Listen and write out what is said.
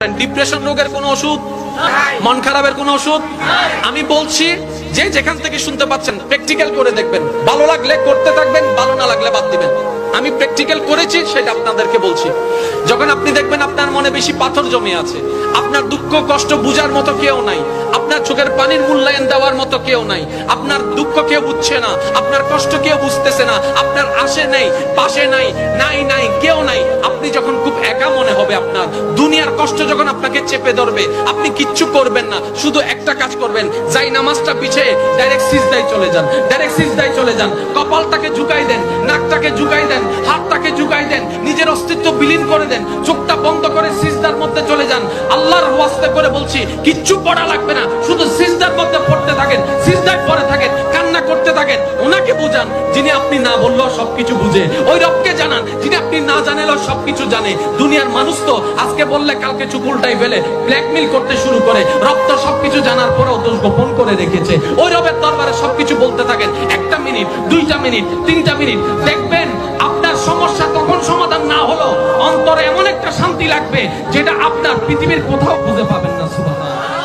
Depression রোগের কোনো ওষুধ, মন খারাপের কোনো ওষুধ? আমি বলছি যে যেখান থেকে শুনতে পাচ্ছেন প্র্যাকটিক্যাল করে দেখবেন, ভালো লাগলে করতে থাকবেন, ভালো না লাগলে বাদ দিবেন। আমি প্র্যাকটিক্যাল করেছি, সেটা আপনাদেরকে বলছি। যখন আপনি দেখবেন আপনার মনে বেশি পাথর জমে আছে, আপনার দুঃখ কষ্ট বুঝার মতো কেউ নাই, আপনার চোখের পানির মূল্যায়ন দেওয়ার মতো কেউ নাই, আপনার দুঃখ কেউ বুঝছে না, আপনার কষ্ট কেউ বুঝতেছে না, আপনার আশে নেই, পাশে নাই, নাই কেউ নাই, আপনি যখন খুব একা মনে হবে, আপনার দুনিয়ার কষ্ট যখন আপনাকে চেপে ধরবে, আপনি কিচ্ছু করবেন না, শুধু একটা কাজ করবেন, যাই নামাজটা পিছিয়ে ডাইরেক্ট সিজদায় চলে যান, ডাইরেক্ট সিজদায় চলে যান, কপালটাকে ঝুঁকাই দেন, নাকটাকে ঝুঁকাই দেন, হাতটাকে ঝুঁকাই দেন, নিজের অস্তিত্ব বিলীন করে দেন, চোখটা বন্ধ করে সিজদার মধ্যে চলে যান। আল্লাহর ওয়াস্তে করে বলছি, কিচ্ছু পড়া লাগবে না, শুধু সিজদার মধ্যে পড়তে থাকেন, সিজদায় পড়ে থাকেন, কান্না করতে থাকেন। ওনাকে বুঝান যিনি আপনি না বললেও সবকিছু বুঝে, ওই রবকে জানান যিনি আপনি না জানালেও সবকিছু জানে। দুনিয়ার মানুষ তো আজকে বললে কালকে চুপ উল্টাই ফেলে, ব্ল্যাকমেইল করতে শুরু করে। রব তো সবকিছু জানার পরেও দোষ গোপন করে রেখেছে। ওই রবের দরবারে সবকিছু বলতে থাকেন, 1টা মিনিট, 2টা মিনিট, 3টা মিনিট, দেখবেন আপনার সমস্যা তখন সমাধান না হলো অন্তরে এমন একটা শান্তি লাগবে যেটা আপনার পৃথিবীর কোথাও খুঁজে পাবেন না। সুবহানাল্লাহ।